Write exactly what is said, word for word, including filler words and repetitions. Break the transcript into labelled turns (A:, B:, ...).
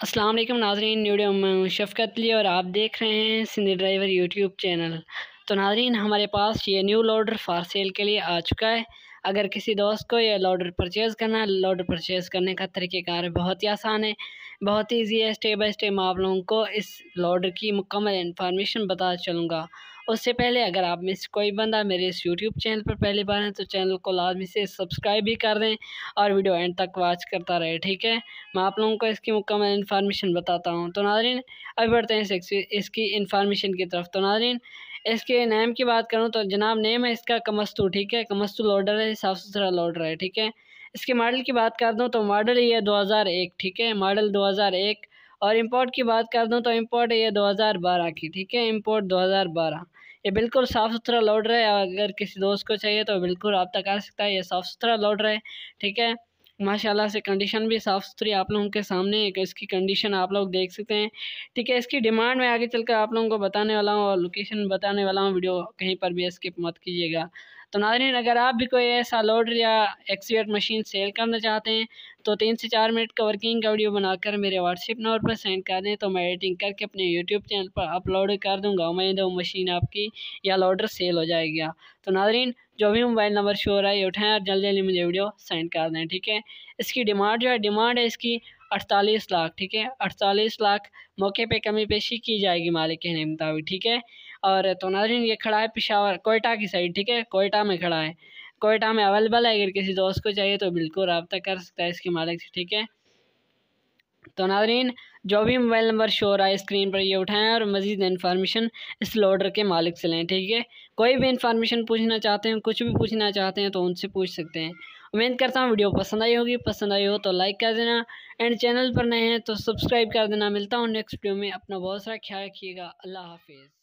A: अस्सलाम वालेकुम नाज़रीन, वीडियो में हूँ शफ़क़त अली और आप देख रहे हैं सिंधी ड्राइवर यूट्यूब चैनल। तो नाज़रीन, हमारे पास ये न्यू लोडर फार सेल के लिए आ चुका है। अगर किसी दोस्त को ये लोडर परचेज़ करना है, लोडर परचेज़ करने का तरीक़ेकार बहुत ही आसान है, बहुत ही ईजी है। स्टेप बाय स्टेप मैं आप लोगों को इस लोडर की मुकम्मल इन्फॉर्मेशन बता चलूँगा। उससे पहले अगर आप में से कोई बंदा मेरे इस यूट्यूब चैनल पर पहली बार है तो चैनल को लाजमी से सब्सक्राइब भी कर दें और वीडियो एंड तक वॉच करता रहे, ठीक है। मैं आप लोगों को इसकी मुकम्मल इन्फॉर्मेशन बताता हूँ। तो नाज़रीन, अभी बढ़ते हैं इसकी इन्फॉर्मेशन की तरफ। तो नाज़रीन, इसके नेम की बात करूँ तो जनाब नेम है इसका कमस्तू, ठीक है। कमस्तू लोडर है, साफ़ सुथरा लोडर है, ठीक है। इसके मॉडल की बात कर दूँ तो मॉडल ये दो हज़ार एक, ठीक है, मॉडल दो हज़ार एक। और इंपोर्ट की बात कर दूँ तो इंपोर्ट ये दो हज़ार बारह की, ठीक है, इंपोर्ट दो हज़ार बारह। ये बिल्कुल साफ़ सुथरा लोडर है, अगर किसी दोस्त को चाहिए तो बिल्कुल रब्ता कर सकता है। ये साफ़ सुथरा लोडर है, ठीक है। माशाल्लाह से कंडीशन भी साफ़ सुथरी आप लोगों के सामने एक इसकी कंडीशन आप लोग देख सकते हैं, ठीक है। इसकी डिमांड मैं आगे चलकर आप लोगों को बताने वाला हूँ और लोकेशन बताने वाला हूँ, वीडियो कहीं पर भी स्किप मत कीजिएगा। तो नाज़रीन, अगर आप भी कोई ऐसा लोडर या एक्सकेवेटर मशीन सेल करना चाहते हैं तो तीन से चार मिनट का वर्किंग का वीडियो बनाकर मेरे व्हाट्सएप नंबर पर सेंड कर दें, तो मैं एडिटिंग करके अपने यूट्यूब चैनल पर अपलोड कर दूँगा। उम्मीद है वो मशीन आपकी या लोडर सेल हो जाएगा। तो नाज़रीन, जो भी मोबाइल नंबर शो हो रहा है ये उठाएँ और जल्दी जल्दी मुझे वीडियो सेंड कर दें, ठीक है। इसकी डिमांड जो है डिमांड है इसकी अड़तालीस लाख, ठीक है। अड़तालीस लाख मौके पे कमी पेशी की जाएगी मालिक के कहने मुताबिक, ठीक है। और तो नाज़रीन, ये खड़ा है पेशावर कोयटा की साइड, ठीक है, कोयटा में खड़ा है, कोयटा में अवेलेबल है। अगर किसी दोस्त को चाहिए तो बिल्कुल रब्ता कर सकता है इसके मालिक से, ठीक है। तो नाज़रीन, जो भी मोबाइल नंबर शो हो रहा है स्क्रीन पर ये उठाएं और मज़ीद इन्फॉर्मेशन इस लोडर के मालिक से लें, ठीक है। कोई भी इन्फॉर्मेशन पूछना चाहते हैं, कुछ भी पूछना चाहते हैं तो उनसे पूछ सकते हैं। उम्मीद करता हूँ वीडियो पसंद आई होगी, पसंद आई हो तो लाइक कर देना एंड चैनल पर नए हैं तो सब्सक्राइब कर देना। मिलता हूँ नेक्स्ट वीडियो में, अपना बहुत सारा ख्याल रखिएगा। अल्लाह हाफिज़।